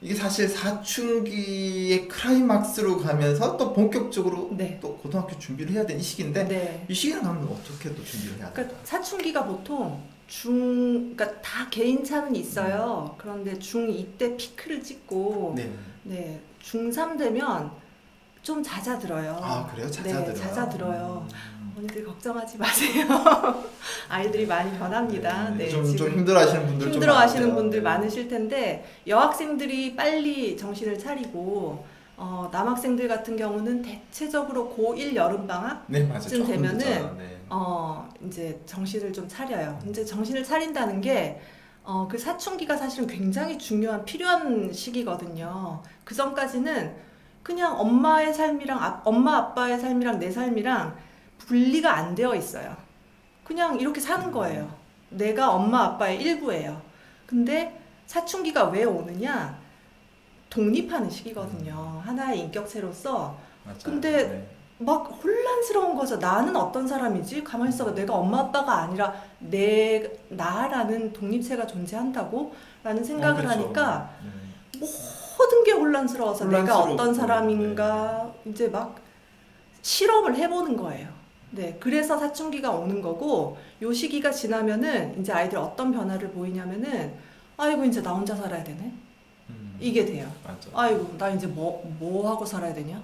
이게 사실 사춘기의 클라이막스로 가면서 또 본격적으로 네. 또 고등학교 준비를 해야 되는 이 시기인데 네. 이 시기는 가면 어떻게 또 준비를 해야 될까요? 그러니까 사춘기가 보통 그러니까 다 개인차는 있어요. 그런데 중2 때 피크를 찍고, 네. 네, 중3 되면 좀 잦아들어요. 아 그래요? 잦아들어요? 네, 잦아들어요. 언니들 걱정하지 마세요. 아이들이 많이 변합니다. 네, 좀 지금 힘들어하시는 분들 좀 힘들어하시는 많아요. 분들 네. 많으실 텐데 여학생들이 빨리 정신을 차리고 남학생들 같은 경우는 대체적으로 고1 여름방학 네 맞아요. 쯤 조금 되면은 늦어요. 네. 이제 정신을 좀 차려요. 이제 정신을 차린다는 게 그 사춘기가 사실은 굉장히 중요한 필요한 시기거든요. 그 전까지는 그냥 엄마의 삶이랑 엄마 아빠의 삶이랑 내 삶이랑 분리가 안 되어 있어요. 그냥 이렇게 사는 거예요. 내가 엄마 아빠의 일부예요. 근데 사춘기가 왜 오느냐? 독립하는 시기거든요. 하나의 인격체로서. 맞아요. 근데 네. 막 혼란스러운 거죠. 나는 어떤 사람이지? 가만히 있어봐. 내가 엄마 아빠가 아니라 나라는 독립체가 존재한다고? 라는 생각을 그렇죠. 하니까 네. 모든 게 혼란스러워서 내가 어떤 혼란스럽고, 사람인가 이제 막 실험을 해보는 거예요. 네, 그래서 사춘기가 오는 거고 요 시기가 지나면은 이제 아이들 어떤 변화를 보이냐면은 아이고 이제 나 혼자 살아야 되네? 이게 돼요. 맞죠. 아이고 나 이제 뭐 하고 살아야 되냐?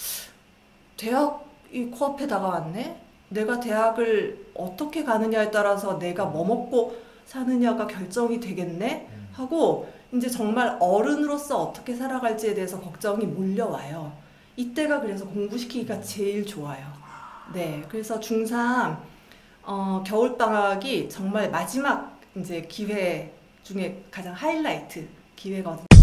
대학이 코앞에 다가왔네? 내가 대학을 어떻게 가느냐에 따라서 내가 뭐 먹고 사느냐가 결정이 되겠네? 하고 이제 정말 어른으로서 어떻게 살아갈지에 대해서 걱정이 몰려와요. 이때가 그래서 공부시키기가 제일 좋아요. 네, 그래서 중3 겨울방학이 정말 마지막 이제 기회 중에 가장 하이라이트 기회거든요.